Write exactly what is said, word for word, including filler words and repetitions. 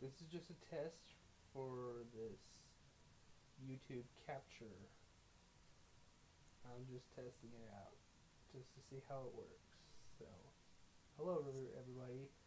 This is just a test for this YouTube capture. I'm just testing it out just to see how it works. So, hello everybody.